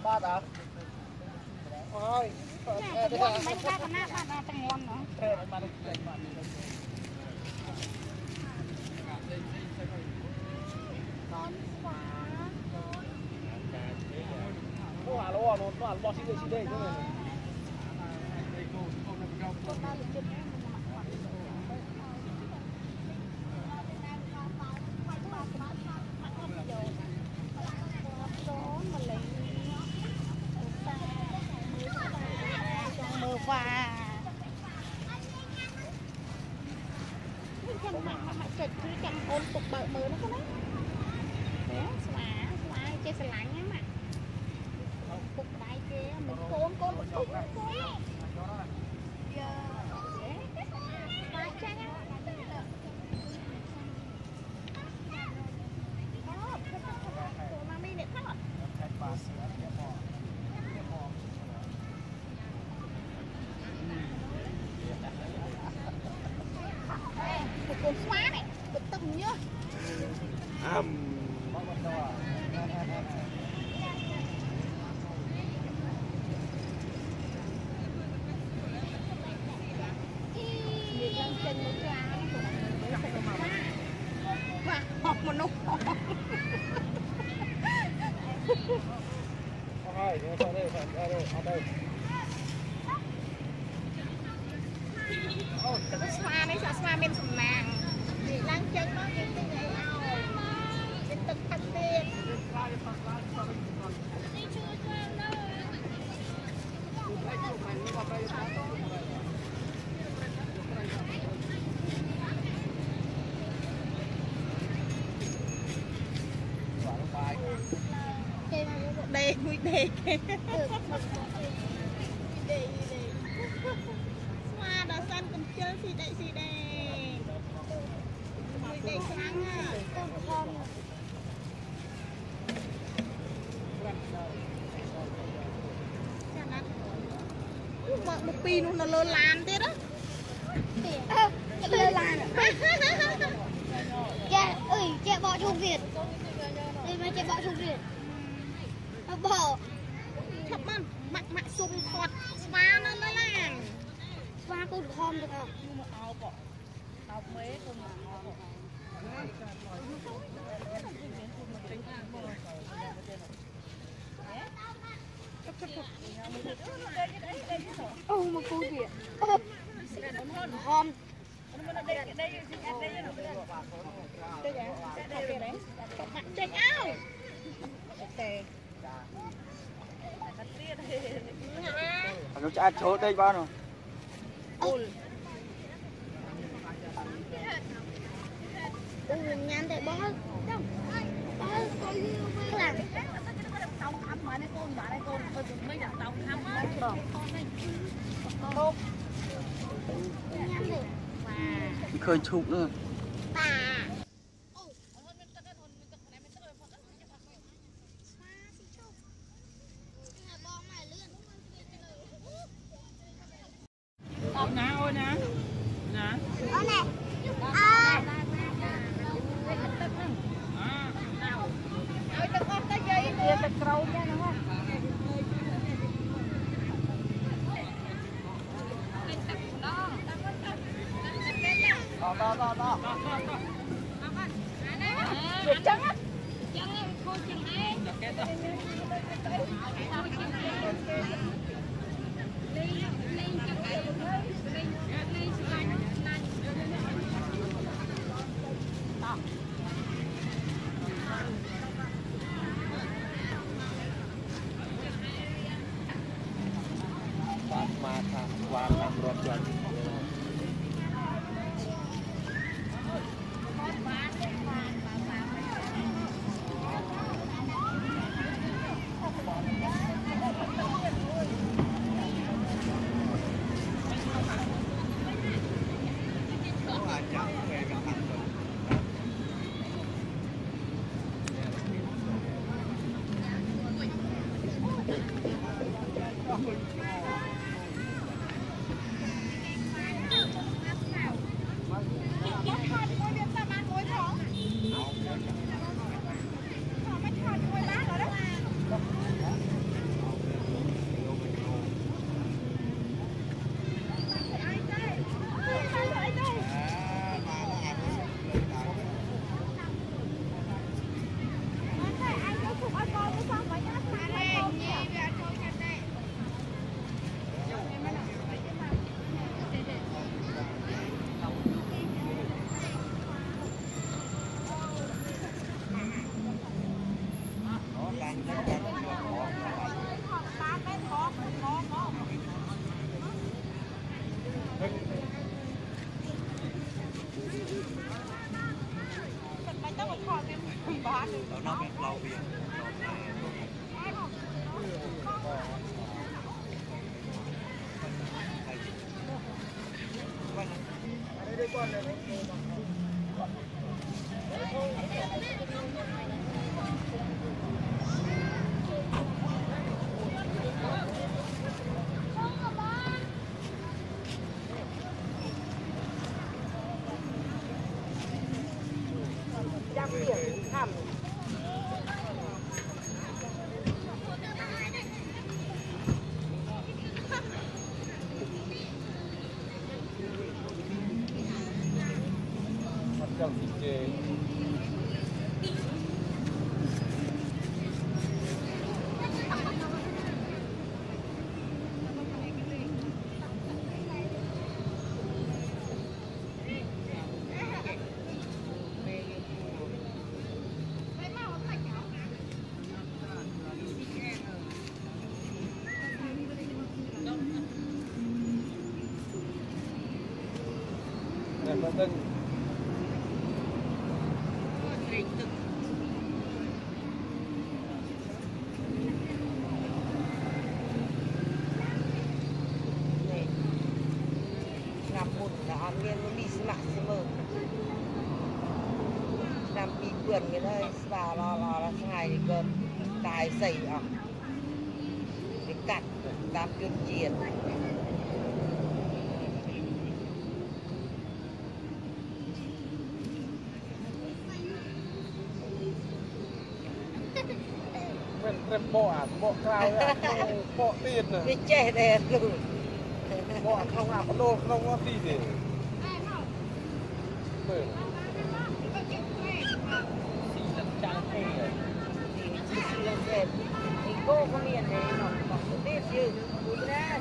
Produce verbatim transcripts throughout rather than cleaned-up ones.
bát à? Ôi, mấy bát con nát bát là tăng ngon nữa. Con xóa. Nó hả nó nó nó bò xí đây xí đây chứ này. Con ba lịch trình em và chân mặt mặt chật chứ chân ôn tục bợ mờ nó có đấy xóa xóa chơi sờ lạnh á mà cục đáy kia mình côn côn một cục côn giờ đáy chắc á đó của mami để thắt ạ một con xóa này bật tầm nhá Am. chân nó ra và học một nụ Rồi, ở đây, ở đây, ở đây. cái xoa này sao xoa bên sầm nàng bị lăng chân nó như thế này ao bên tận thân tiền đây mũi đề xoa đó xanh còn chơi gì đây gì đây mũi đề sáng à con con vợ một pin nó lơ lan thế đó lơ lan cha ơi cha bỏ trong Việt đây mà cha bỏ trong Việt bỏ thấp man mặt mặt sung thọt xóa nó lơ lan xóa con con được không nhưng mà ao bỏ ao mấy con mà ao bỏ ô mà cô gì hòm mặt chạy áo Nó cho ăn chỗ đây bao rồi. Ôi nhăn để bó bó coi làm tông thăm mà này con bà này con mấy giờ tông thăm á con nhăn đi Khơi chụp nữa. bà Ôi nè, ôi nè. Nè. ôi nè. À. Ôi tao con cái dây kia cái trâu nha đúng không? Đó, đó, đó, đó. Được chân á. Mata warna berubah. nó bên lâu biển đây con này trong thị chế này phân tân vườn cái đây và lo lo là ngày thì cơn tài xảy ở cái cắt tam tuyên chiến เป็นเต็มบ่อบ่อกลาวบ่อตีนน่ะ cái trẻ đè từ บ่อเข้าอาบโลกลงว่าตีเด้เปิดสีจัดจ้านเองเลย lên dệt thì cô có liền đấy nó có tết chứ cúi ra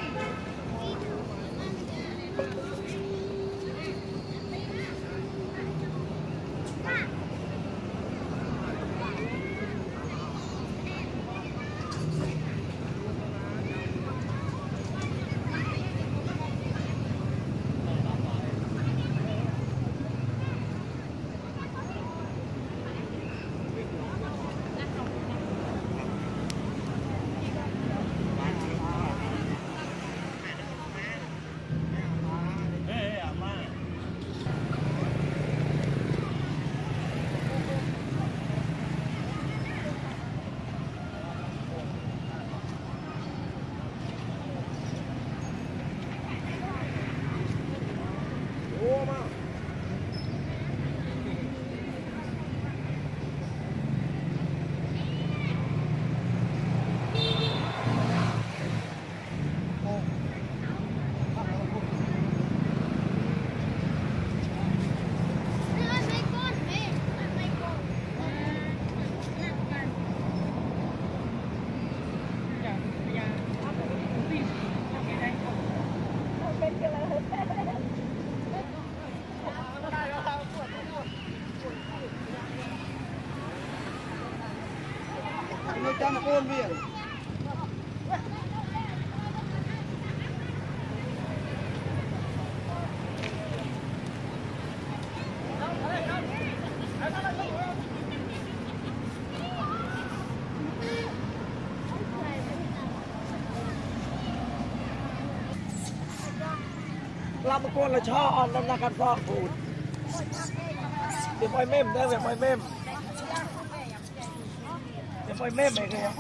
Trong côn biển làm một con là cho nó là căn phòng phụt tìm môi mềm đây về môi mềm tìm môi mềm này kìa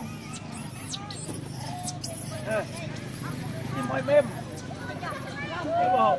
tìm môi mềm thấy không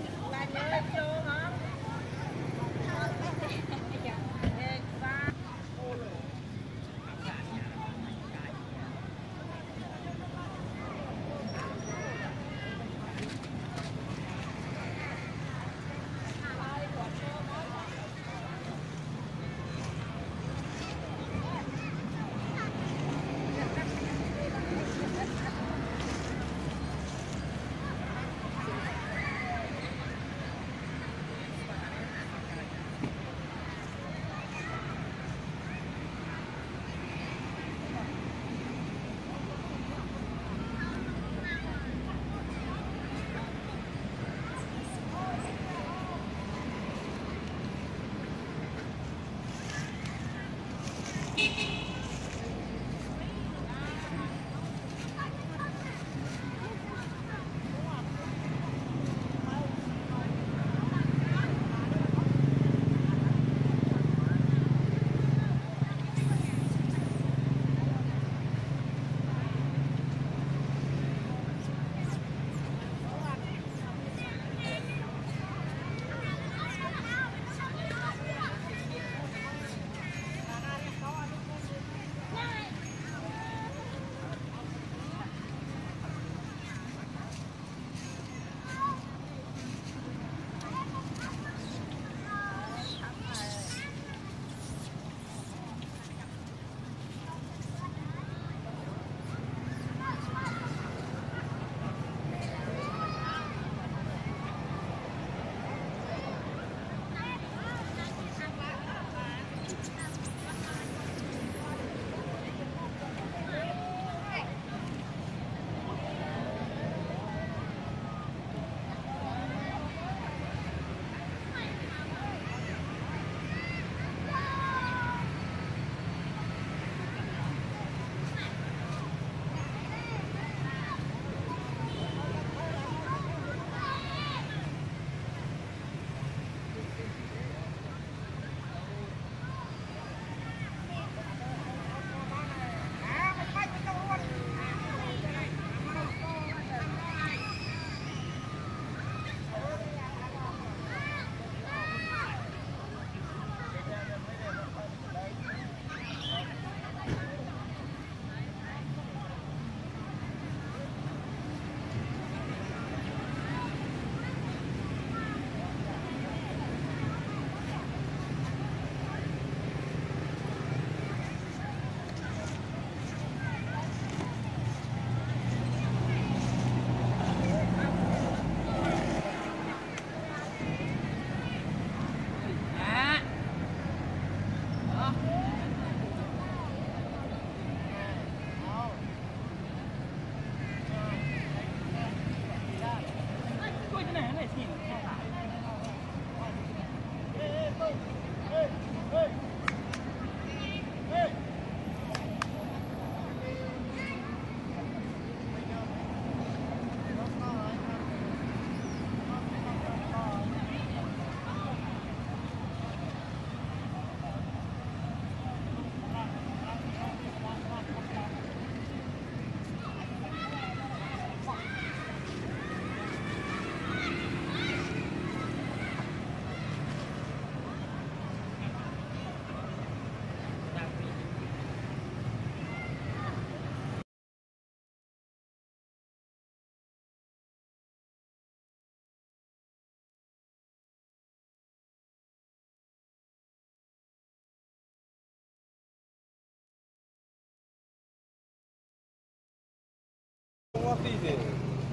What is it?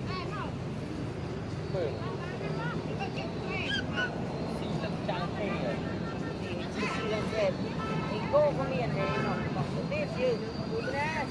Cô có miền đấy nó có biết chứ đúng ra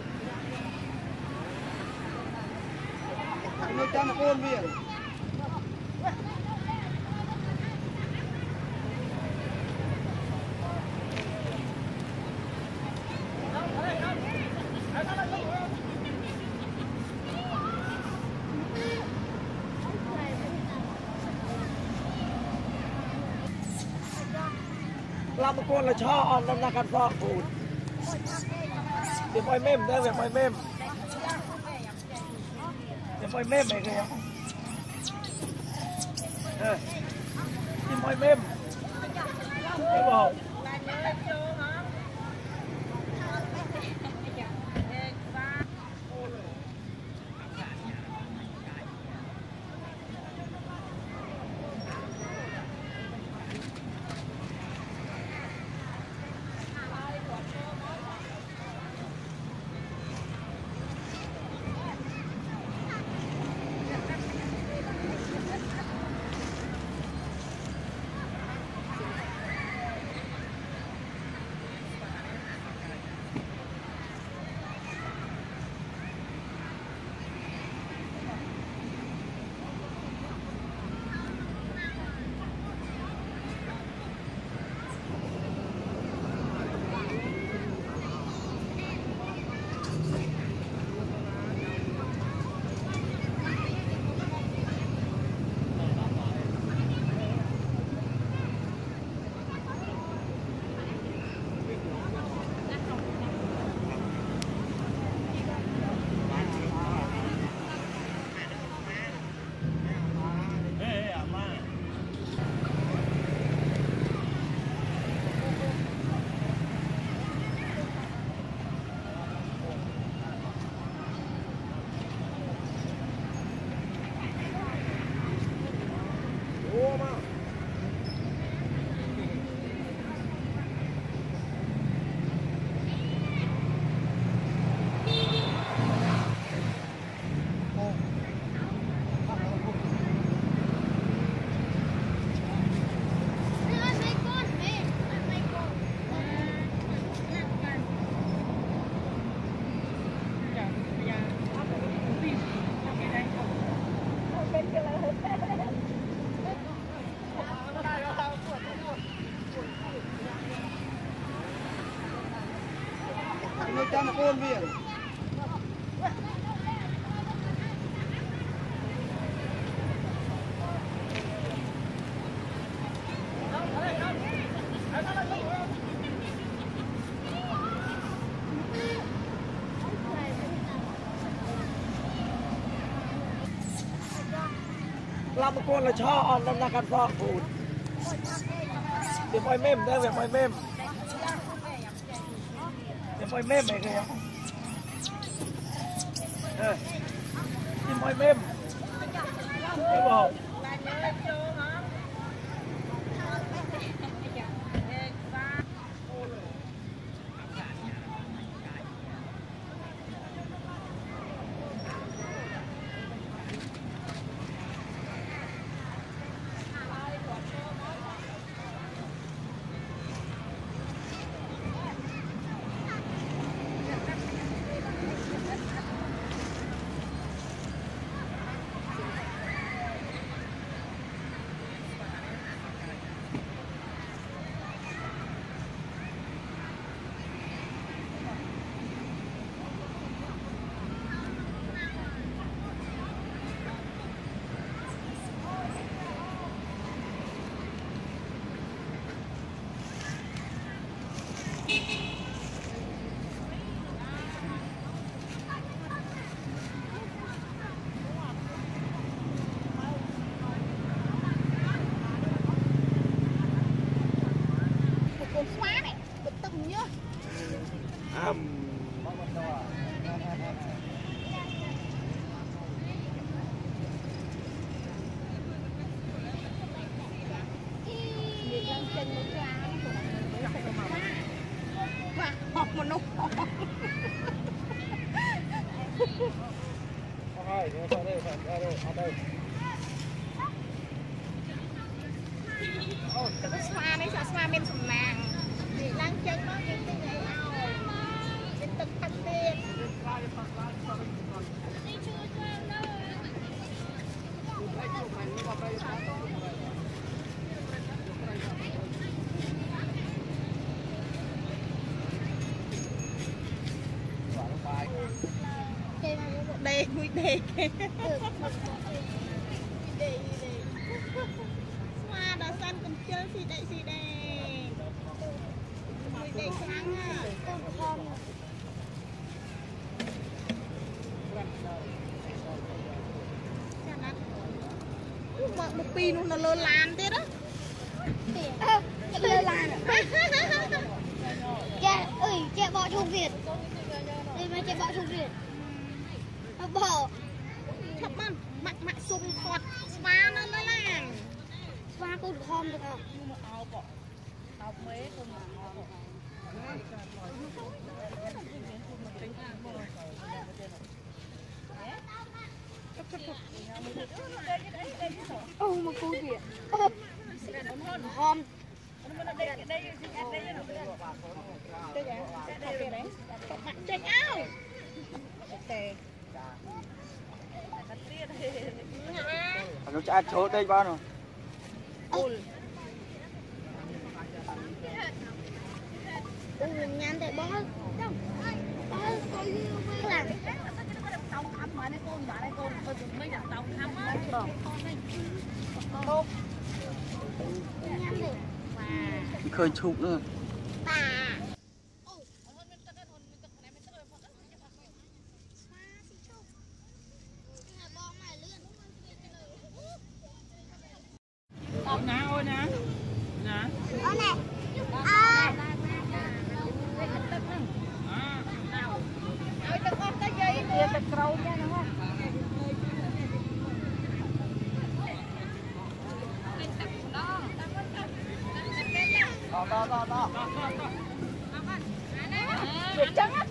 Nó cho một con biển. làm một con là cho on năm là căn phọ phụt để môi mềm đây về môi mềm để môi mềm này kìa để môi mềm thấy không trăm con biển làm một con là cho on năm là căn phọ phụt để môi mềm đây về môi mềm để môi mềm này kìa để môi mềm thấy không cái xoa đấy, xoa bên sầm nàng, thì lang chân nó như thế này ao, cái tật tật tiền. Đi chưa cho đâu. mùi đê kì hoa đỏ xanh cầm chơi xì đậy xì đè mùi đê sáng à một pin nó lơ lan thế đó lơ lan cha ơi cha bỏ chung Việt đây mà cha bỏ chung Việt bỏ thấp man mặt mặt sung thọt xóa nó lơ lan xóa cột khom được không ô mà cô Việt khom chạy ao nó chả chỗ đây bao rồi ừ nhắn để bó bó làm khơi chụp nữa nè ôi nè nè ô nè ôi đừng con tới dây kia bật trâu nha đúng không đó đó đó được chân á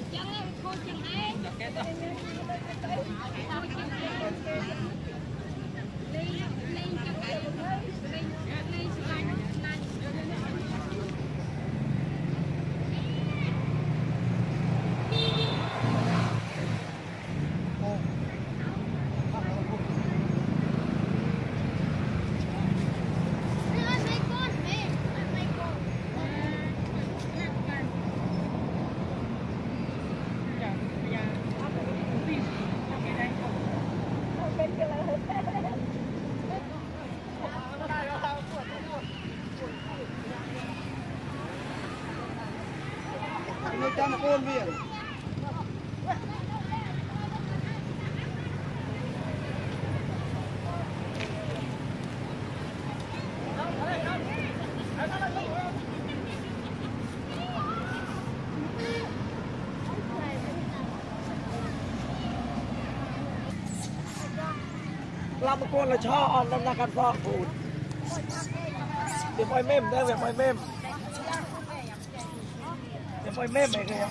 người ta mà ôn biển làm một con là cho on năm năm căn phò phụt để môi mềm đây về môi mềm để môi mềm này kìa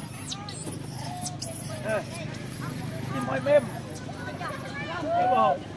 để môi mềm cái bầu